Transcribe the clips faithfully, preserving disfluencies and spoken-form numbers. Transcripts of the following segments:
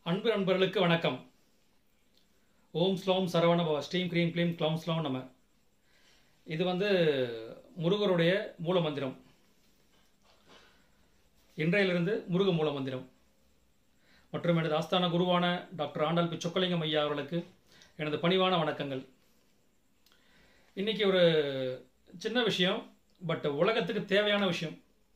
அன்பு நண்பர்களுக்கு வணக்கம். ஓம் ஸ்லோம் சரவண பவ ஸ்ரீம் க்ரீம் க்ளீம் க்ளௌம் ஸ்லோம் நம. இது வந்து முருகருடைய மூல மந்திரம். இன்றையிலிருந்து முருக மூல மந்திரம் மற்றும் எனது ஆஸ்தான குருவான டாக்டர் ஆண்டாள் பி சொக்கலிங்கம் ஐயா அவர்களுக்கு எனது பணிவான வணக்கங்கள். இன்னைக்கு ஒரு சின்ன விஷயம், பட் உலகத்துக்கு தேவையான விஷயம்.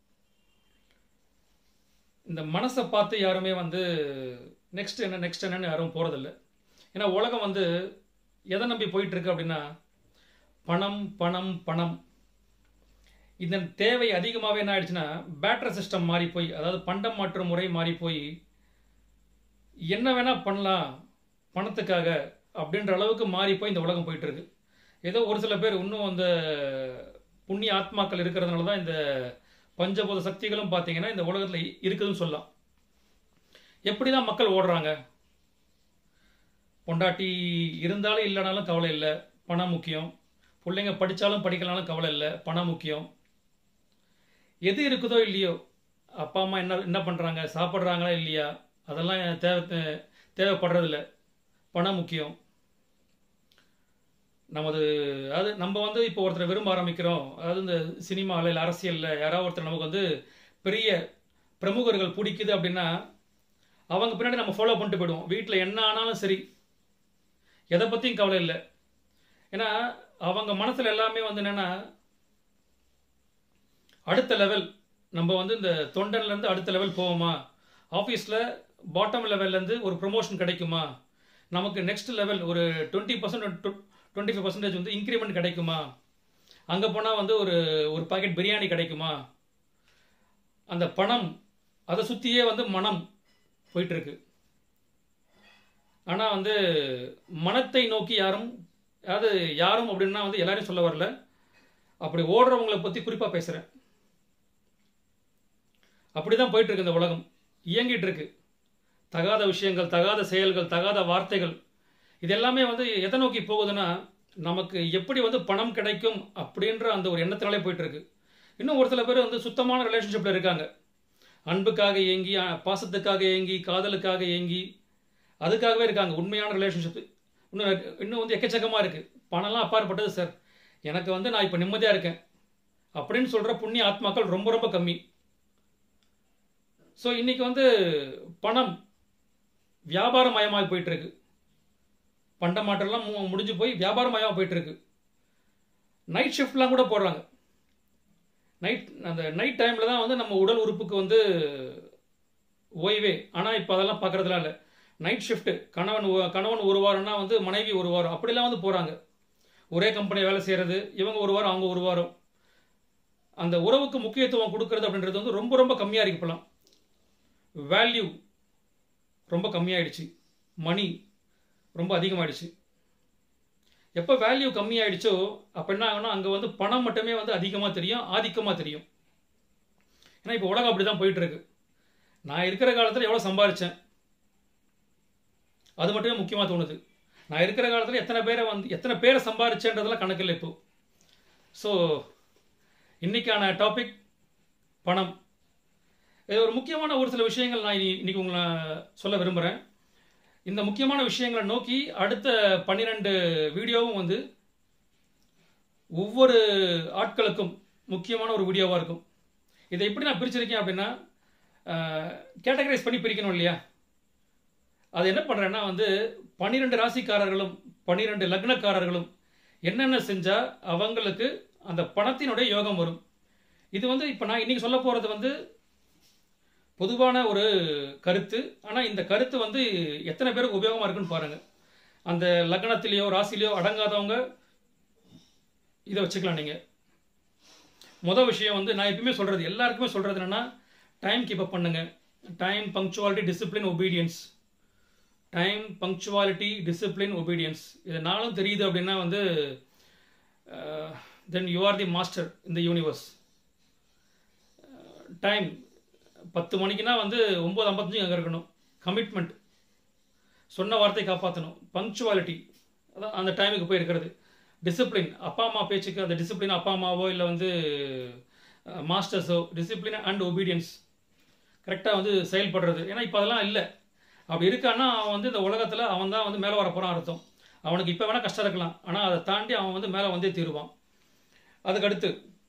இந்த மனசை பார்த்து யாருமே வந்து நெக்ஸ்ட் என்ன நெக்ஸ்ட் என்னன்னு யாரும் போகிறதில்ல. ஏன்னா உலகம் வந்து எதை நம்பி போயிட்டுருக்கு அப்படின்னா பணம் பணம் பணம். இந்த தேவை அதிகமாகவே என்ன ஆயிடுச்சுன்னா பேட்டரி சிஸ்டம் மாறி போய், அதாவது பண்டம் மாற்று முறை மாறி போய் என்ன வேணால் பண்ணலாம் பணத்துக்காக அப்படின்ற அளவுக்கு மாறி போய் இந்த உலகம் போயிட்டுருக்கு. ஏதோ ஒரு சில பேர் இன்னும் அந்த புண்ணிய ஆத்மாக்கள் இருக்கிறதுனால தான் இந்த பஞ்சபூத சக்திகளும் பார்த்தீங்கன்னா இந்த உலகத்தில் இருக்குதுன்னு சொல்லலாம். எப்படி தான் மக்கள் ஓடுறாங்க? பொண்டாட்டி இருந்தாலும் இல்லைனாலும் கவலை இல்லை, பணம் முக்கியம். பிள்ளைங்க படித்தாலும் படிக்கலாலும் கவலை இல்லை, பணம் முக்கியம். எது இருக்குதோ இல்லையோ, அப்பா அம்மா என்ன என்ன பண்ணுறாங்க, சாப்பிட்றாங்களா இல்லையா, அதெல்லாம் தேவை தேவைப்படுறதில்ல, பணம் முக்கியம். நமது அதாவது நம்ம வந்து இப்போ ஒருத்தரை விரும்ப ஆரம்பிக்கிறோம், அதாவது இந்த சினிமாவில் இல்லை அரசியலில் யாராவது ஒருத்தர் நமக்கு வந்து பெரிய பிரமுகர்கள் பிடிக்குது அப்படின்னா அவங்க பின்னாடி நம்ம ஃபாலோ பண்ணிட்டு போயிடுவோம். வீட்டில் என்ன ஆனாலும் சரி, எதை பற்றியும் கவலை இல்லை. ஏன்னா அவங்க மனசில் எல்லாமே வந்து என்னென்னா அடுத்த லெவல், நம்ம வந்து இந்த தொண்டன்லேருந்து அடுத்த லெவல் போவோமா, ஆஃபீஸில் பாட்டம் லெவல்லேருந்து ஒரு ப்ரொமோஷன் கிடைக்குமா, நமக்கு நெக்ஸ்ட் லெவல் ஒரு twenty percent twenty five percentage வந்து இன்க்ரிமெண்ட் கிடைக்குமா, அங்கே போனால் வந்து ஒரு ஒரு பாக்கெட் பிரியாணி கிடைக்குமா, அந்த பணம் அதை சுற்றியே வந்து மனம் போயிட்டுருக்கு. ஆனால் வந்து மனத்தை நோக்கி யாரும், அதாவது யாரும் அப்படின்னா வந்து எல்லாரையும் சொல்ல வரல, அப்படி ஓடுறவங்களை பற்றி குறிப்பாக பேசுகிறேன். அப்படி தான் போயிட்டுருக்கு இந்த உலகம், இயங்கிட்டு இருக்கு. தகாத விஷயங்கள், தகாத செயல்கள், தகாத வார்த்தைகள், இது எல்லாமே வந்து எதை நோக்கி போகுதுன்னா நமக்கு எப்படி வந்து பணம் கிடைக்கும் அப்படின்ற அந்த ஒரு எண்ணத்தினாலே போயிட்டுருக்கு. இன்னும் ஒரு சில பேர் வந்து சுத்தமான ரிலேஷன்ஷிப்பில் இருக்காங்க, அன்புக்காக ஏங்கி, பாசத்துக்காக ஏங்கி, காதலுக்காக ஏங்கி, அதுக்காகவே இருக்காங்க. உண்மையான ரிலேஷன்ஷிப் இன்னும் இன்னும் வந்து எக்கச்சக்கமாக இருக்குது. பணம்லாம் அப்பாற்பட்டது சார், எனக்கு வந்து நான் இப்போ நிம்மதியாக இருக்கேன் அப்படின்னு சொல்கிற புண்ணிய ஆத்மாக்கள் ரொம்ப ரொம்ப கம்மி. ஸோ இன்றைக்கி வந்து பணம் வியாபாரமயமாக போயிட்டுருக்கு. பண்ட மாற்றம்லாம் முடிஞ்சு போய் வியாபாரமயமாக போயிட்டுருக்கு. நைட் ஷிஃப்ட்லாம் கூட போடுறாங்க. நைட் அந்த நைட் டைமில் தான் வந்து நம்ம உடல் உறுப்புக்கு வந்து ஓய்வே. ஆனால் இப்போ அதெல்லாம் பார்க்குறதுலாம் இல்லை. நைட் ஷிஃப்ட்டு, கணவன் கணவன் ஒரு வாரம்னா வந்து மனைவி ஒரு வாரம், அப்படிலாம் வந்து போகிறாங்க. ஒரே கம்பெனி வேலை செய்கிறது, இவங்க ஒரு வாரம் அவங்க ஒரு வாரம். அந்த உறவுக்கு முக்கியத்துவம் கொடுக்கறது அப்படின்றது வந்து ரொம்ப ரொம்ப கம்மியாக இருக்கு. இப்போலாம் வேல்யூ ரொம்ப கம்மியாயிடுச்சு, மணி ரொம்ப அதிகமாகிடுச்சு. எப்போ வேல்யூ கம்மியாயிடுச்சோ அப்போ என்ன ஆகுனா அங்கே வந்து பணம் மட்டுமே வந்து அதிகமாக தெரியும், ஆதிக்கமாக தெரியும். ஏன்னா இப்போ உலகம் அப்படி தான் போயிட்டுருக்கு. நான் இருக்கிற காலத்தில் எவ்வளோ சம்பாதிச்சேன் அது மட்டுமே முக்கியமாக தோணுது. நான் இருக்கிற காலத்தில் எத்தனை பேரை வந்து எத்தனை பேரை சம்பாதிச்சேன்றதெல்லாம் கணக்கு இல்லை இப்போ. ஸோ இன்றைக்கான டாபிக் பணம். இது ஒரு முக்கியமான ஒரு சில விஷயங்கள் நான் இன்னைக்கு உங்களை சொல்ல விரும்புகிறேன். இந்த முக்கியமான விஷயங்களை நோக்கி அடுத்த பன்னிரெண்டு வீடியோவும் வந்து ஒவ்வொரு ஆட்களுக்கும் முக்கியமான ஒரு வீடியோவாக இருக்கும். இதை எப்படி நான் பிரிச்சிருக்கேன் அப்படின்னா கேட்டகரைஸ் பண்ணி பிரிக்கணும் இல்லையா. அது என்ன பண்ணுறேன்னா வந்து பன்னிரெண்டு ராசிக்காரர்களும் பன்னிரெண்டு லக்னக்காரர்களும் என்னென்ன செஞ்சால் அவங்களுக்கு அந்த பணத்தினுடைய யோகம் வரும். இது வந்து இப்போ நான் இன்றைக்கி சொல்ல போகிறது வந்து பொதுவான ஒரு கருத்து. ஆனால் இந்த கருத்து வந்து எத்தனை பேருக்கு உபயோகமாக இருக்குன்னு பாருங்கள். அந்த லக்னத்திலேயோ ராசிலேயோ அடங்காதவங்க இதை வச்சுக்கலாம். நீங்கள் மொதல் விஷயம் வந்து நான் எப்பவுமே சொல்கிறது, எல்லாருக்குமே சொல்கிறது என்னென்னா டைம் கீப் அப் பண்ணுங்கள். Time, punctuality, discipline, obedience. Time, punctuality, discipline, obedience. இது நாளும் தெரியுது அப்படின்னா வந்து then you are the master in the universe. Time பத்து மணிக்குனா வந்து ஒம்பது ஐம்பத்தஞ்சு அங்கே இருக்கணும். கமிட்மெண்ட், சொன்ன வார்த்தை காப்பாற்றணும். பங்க்சுவாலிட்டி, அதான் அந்த டைமுக்கு போய் இருக்கிறது. டிசிப்ளின், அப்பா அம்மா பேச்சுக்கு அந்த டிசிப்ளின், அப்பா அம்மாவோ இல்லை வந்து மாஸ்டர்ஸோ, டிசிப்ளின் அண்ட் ஒபீடியன்ஸ், கரெக்டாக வந்து செயல்படுறது. ஏன்னா இப்போ அதெல்லாம் இல்லை. அப்படி இருக்கான்னா அவன் வந்து இந்த உலகத்தில் அவன் தான் வந்து மேலே வர போகிறான் அர்த்தம். அவனுக்கு இப்போ வேணால் கஷ்டம் இருக்கலாம், ஆனால் அதை தாண்டி அவன் வந்து மேலே வந்தே தீருவான். அதுக்கடுத்து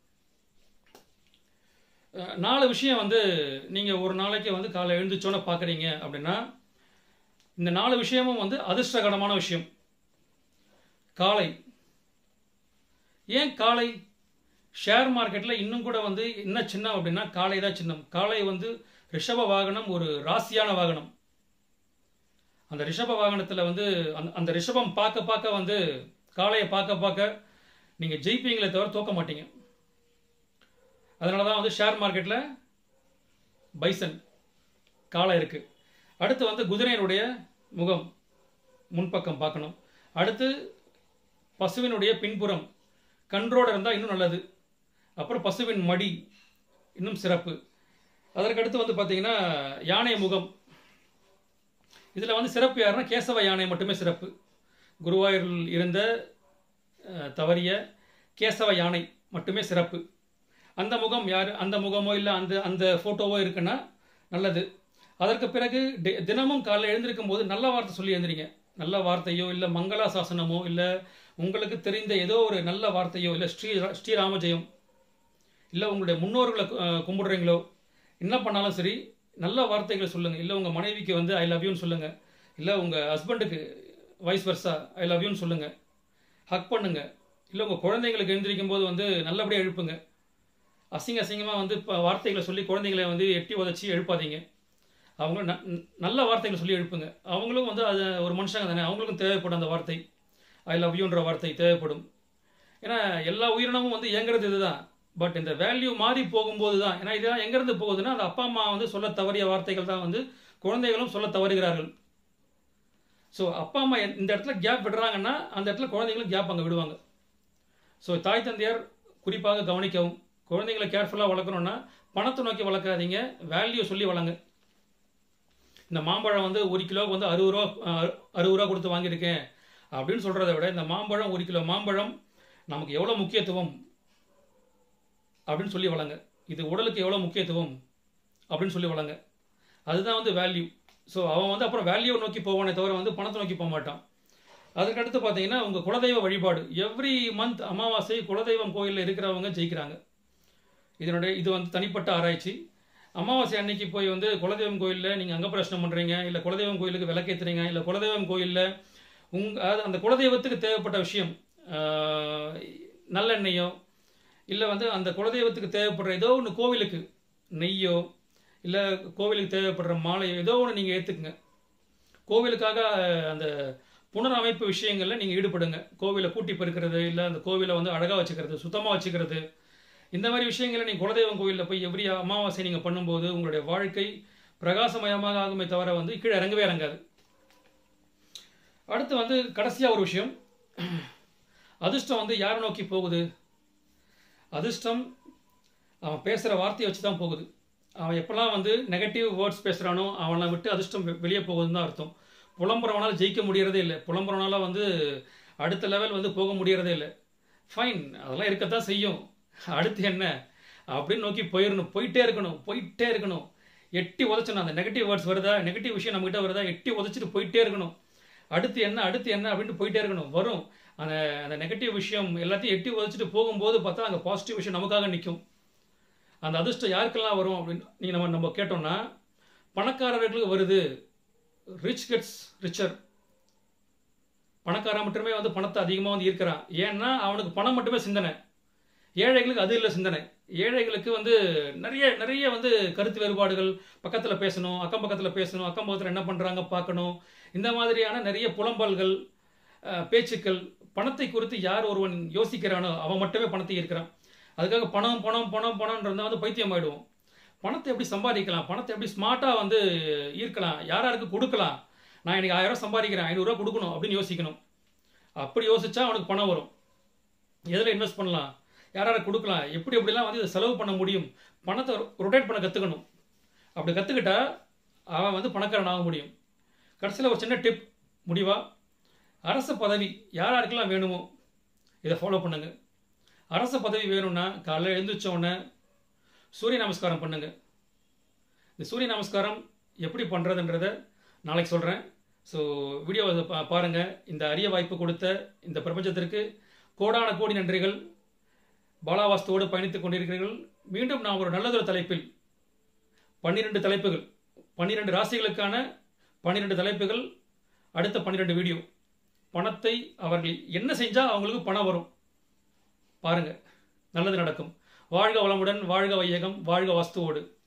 நாலு விஷயம் வந்து நீங்கள் ஒரு நாளைக்கு வந்து காலை எழுந்துச்சோன்னே பார்க்குறீங்க அப்படின்னா, இந்த நாலு விஷயமும் வந்து அதிர்ஷ்டகரமான விஷயம். காலை. ஏன் காலை? ஷேர் மார்க்கெட்டில் இன்னும் கூட வந்து என்ன சின்னம் அப்படின்னா காலை தான் சின்னம். காலை வந்து ரிஷப வாகனம், ஒரு ராசியான வாகனம். அந்த ரிஷப வாகனத்தில் வந்து அந்த அந்த ரிஷபம் பார்க்க பார்க்க வந்து காளையை பார்க்க பார்க்க நீங்கள் ஜெயிப்பீங்களே தவிர தோக்க மாட்டீங்க. அதனால தான் வந்து ஷேர் மார்க்கெட்டில் பைசன் காளை இருக்குது. அடுத்து வந்து குதிரையினுடைய முகம் முன்பக்கம் பார்க்கணும். அடுத்து பசுவினுடைய பின்புறம் கன்றோடு இருந்தால் இன்னும் நல்லது. அப்புறம் பசுவின் மடி இன்னும் சிறப்பு. அதற்கடுத்து வந்து பார்த்தீங்கன்னா யானை முகம். இதில் வந்து சிறப்பு யாருன்னா கேசவ யானை மட்டுமே சிறப்பு. குருவாயூரில் இருந்த தவறிய கேசவ யானை மட்டுமே சிறப்பு. அந்த முகம் யார், அந்த முகமோ இல்லை அந்த அந்த ஃபோட்டோவோ இருக்குன்னா நல்லது. அதற்கு பிறகு தினமும் காலையில் எழுந்திருக்கும் போது நல்ல வார்த்தை சொல்லி எழுந்திரிங்க. நல்ல வார்த்தையோ இல்லை மங்களா சாசனமோ இல்லை உங்களுக்கு தெரிந்த ஏதோ ஒரு நல்ல வார்த்தையோ இல்லை ஸ்ரீ ஸ்ரீராமஜெயம் இல்லை உங்களுடைய முன்னோர்களை கும்பிடுறீங்களோ என்ன பண்ணாலும் சரி நல்ல வார்த்தைகளை சொல்லுங்கள். இல்லை உங்கள் மனைவிக்கு வந்து ஐ லவ் யூன்னு சொல்லுங்கள். இல்லை உங்கள் ஹஸ்பண்டுக்கு வைஸ் வர்ஸா ஐ லவ் யூன்னு சொல்லுங்கள். ஹக் பண்ணுங்கள். இல்லை உங்கள் குழந்தைங்களுக்கு எழுந்திரிக்கும் போது வந்து நல்லபடியாக எழுப்புங்க. அசிங்க அசிங்கமாக வந்து இப்போ வார்த்தைகளை சொல்லி குழந்தைங்களை வந்து எட்டி உதச்சி எழுப்பாதீங்க. அவங்க ந நல்ல வார்த்தைகளை சொல்லி எழுப்புங்க. அவங்களும் வந்து அது ஒரு மனுஷங்க தானே, அவங்களுக்கும் தேவைப்படும் அந்த வார்த்தை, ஐ லவ் யூன்ற வார்த்தை தேவைப்படும். ஏன்னா எல்லா உயிரினமும் வந்து இயங்குறது இதுதான். பட் இந்த வேல்யூ மாறி போகும்போது தான், ஏன்னா இதெல்லாம் எங்கேருந்து போகுதுன்னா அந்த அப்பா அம்மா வந்து சொல்ல தவறிய வார்த்தைகள் தான் வந்து குழந்தைகளும் சொல்ல தவறுகிறார்கள். ஸோ அப்பா அம்மா இந்த இடத்துல கேப் விடுறாங்கன்னா அந்த இடத்துல குழந்தைங்களும் கேப் அங்கே விடுவாங்க. ஸோ தாய் தந்தையார் குறிப்பாக கவனிக்கவும். குழந்தைங்களை கேர்ஃபுல்லாக வளர்க்கணுன்னா பணத்தை நோக்கி வளர்க்காதீங்க, வேல்யூ சொல்லி வளங்க. இந்த மாம்பழம் வந்து ஒரு கிலோவுக்கு வந்து அறுபது ரூபா அறுபது ரூபா கொடுத்து வாங்கியிருக்கேன் அப்படின்னு சொல்கிறத விட இந்த மாம்பழம் ஒரு கிலோ மாம்பழம் நமக்கு எவ்வளோ முக்கியத்துவம் அப்படின்னு சொல்லி வளங்க. இது உடலுக்கு எவ்வளோ முக்கியத்துவம் அப்படின்னு சொல்லி வளங்க. அதுதான் வந்து வேல்யூ. ஸோ அவன் வந்து அப்புறம் வேல்யூவை நோக்கி போவானே தவிர வந்து பணத்தை நோக்கி போக மாட்டான். அதுக்கடுத்து பார்த்தீங்கன்னா உங்கள் குலதெய்வ வழிபாடு. எவ்ரி மந்த் அமாவாசை குலதெய்வம் கோயிலில் இருக்கிறவங்க ஜெயிக்கிறாங்க. இதனுடைய இது வந்து தனிப்பட்ட ஆராய்ச்சி. அமாவாசை அன்னைக்கு போய் வந்து குலதெய்வம் கோயிலில் நீங்கள் அங்க பிரச்சனம் பண்ணுறீங்க, இல்லை குலதெய்வம் கோயிலுக்கு விளக்கேற்றுறீங்க, இல்லை குலதெய்வம் கோயிலில் உங் அதாவது அந்த குலதெய்வத்துக்கு தேவைப்பட்ட விஷயம் நல்லெண்ணெயோ இல்லை வந்து அந்த குலதெய்வத்துக்கு தேவைப்படுற ஏதோ ஒன்று கோவிலுக்கு நெய்யோ இல்லை கோவிலுக்கு தேவைப்படுற மாலையோ ஏதோ ஒன்று நீங்கள் ஏற்றுக்குங்க. கோவிலுக்காக அந்த புனரமைப்பு விஷயங்களில் நீங்கள் ஈடுபடுங்க. கோவிலை கூட்டி பெருக்கிறது, இல்லை அந்த கோவிலை வந்து அழகாக வச்சுக்கிறது, சுத்தமாக வச்சுக்கிறது, இந்த மாதிரி விஷயங்களை நீங்கள் குலதெய்வம் கோயிலில் போய் எவ்ரி அமாவாசை நீங்கள் பண்ணும்போது உங்களுடைய வாழ்க்கை பிரகாசமயமாக ஆகுமே தவிர வந்து கீழே இறங்கவே இறங்காது. அடுத்து வந்து கடைசியாக ஒரு விஷயம், அதிர்ஷ்டம் வந்து யாரை நோக்கி போகுது? அதிர்ஷ்டம் அவன் பேசுகிற வார்த்தையை வச்சு தான் போகுது. அவன் எப்போல்லாம் வந்து நெகட்டிவ் வேர்ட்ஸ் பேசுகிறானோ அவனை விட்டு அதிர்ஷ்டம் வெளியே போகுதுன்னு தான் அர்த்தம். புலம்புறவனால் ஜெயிக்க முடியறதே இல்லை, புலம்புறவனால வந்து அடுத்த லெவல் வந்து போக முடியறதே இல்லை. ஃபைன், அதெல்லாம் இருக்கத்தான் செய்யும். அடுத்து என்ன அப்படின்னு நோக்கி போயிடணும், போயிட்டே இருக்கணும், போயிட்டே இருக்கணும். எட்டி உதச்சணும். அந்த நெகட்டிவ் வேர்ட்ஸ் வருதா, நெகட்டிவ் விஷயம் நம்மகிட்ட வருதா, எட்டி உதச்சிட்டு போயிட்டே இருக்கணும். அடுத்து என்ன அடுத்து என்ன அப்படின்ட்டு போயிட்டே இருக்கணும். வரும் அந்த அந்த நெகட்டிவ் விஷயம் எல்லாத்தையும் எட்டி உதச்சிட்டு போகும்போது பார்த்தா அங்கே பாசிட்டிவ் விஷயம் நமக்காக நிற்கும். அந்த அதிர்ஷ்டம் யாருக்கெல்லாம் வரும் அப்படின்னு நீங்கள் நம்ம நம்ம கேட்டோம்னா பணக்காரர்களுக்கு வருது. Rich gets richer. பணக்காரன் மட்டுமே வந்து பணத்தை அதிகமாக வந்து ஈர்க்கிறான். ஏன்னா அவனுக்கு பணம் மட்டுமே சிந்தனை. ஏழைகளுக்கு அது இல்லை சிந்தனை. ஏழைகளுக்கு வந்து நிறைய நிறைய வந்து கருத்து வேறுபாடுகள், பக்கத்தில் பேசணும், அக்கம் பக்கத்தில் பேசணும், அக்கம் பக்கத்தில் என்ன பண்ணுறாங்க பார்க்கணும், இந்த மாதிரியான நிறைய புலம்பல்கள் பேச்சுக்கள். பணத்தை குறித்து யார் ஒருவன் யோசிக்கிறானோ அவன் மட்டுமே பணத்தை ஈர்க்கிறான். அதுக்காக பணம் பணம் பணம் பணம்ன்றதா வந்து பைத்தியம் ஆகிடுவோம். பணத்தை எப்படி சம்பாதிக்கலாம், பணத்தை எப்படி ஸ்மார்ட்டாக வந்து ஈர்க்கலாம், யார் யாருக்கு கொடுக்கலாம். நான் எனக்கு ஆயிரம் ரூபா சம்பாதிக்கிறேன், ஐநூறுரூவா கொடுக்கணும் அப்படின்னு யோசிக்கணும். அப்படி யோசிச்சா அவனுக்கு பணம் வரும். எதில் இன்வெஸ்ட் பண்ணலாம், யார் யாரை கொடுக்கலாம், எப்படி எப்படிலாம் வந்து இதை செலவு பண்ண முடியும், பணத்தை ரொட்டேட் பண்ண கற்றுக்கணும். அப்படி கற்றுக்கிட்டா அவன் வந்து பணக்காரன் ஆக முடியும். கடைசியில் ஒரு சின்ன டிப் முடிவா, அரச பதவி யார் யாருக்கெல்லாம் வேணுமோ இதை ஃபாலோ பண்ணுங்க. அரச பதவி வேணும்னா காலையில் எழுந்திரிச்சோடனே சூரிய நமஸ்காரம் பண்ணுங்க. இந்த சூரிய நமஸ்காரம் எப்படி பண்ணுறதுன்றத நாளைக்கு சொல்கிறேன். ஸோ வீடியோவை பா பாருங்கள். இந்த அரிய வாய்ப்பு கொடுத்த இந்த பிரபஞ்சத்திற்கு கோடான கோடி நன்றிகள். பாலா வாஸ்துவோடு பயணித்துக் கொண்டிருக்கிறீர்கள். மீண்டும் நான் ஒரு நல்லதொரு தலைப்பில் பன்னிரெண்டு தலைப்புகள், பன்னிரெண்டு ராசிகளுக்கான பன்னிரெண்டு தலைப்புகள், அடுத்த பன்னிரெண்டு வீடியோ. பணத்தை அவர்கள் என்ன செஞ்சால் அவங்களுக்கு பணம் வரும் பாருங்கள், நல்லது நடக்கும். வாழ்க வளமுடன், வாழ்க வையகம், வாழ்க வாஸ்துவோடு.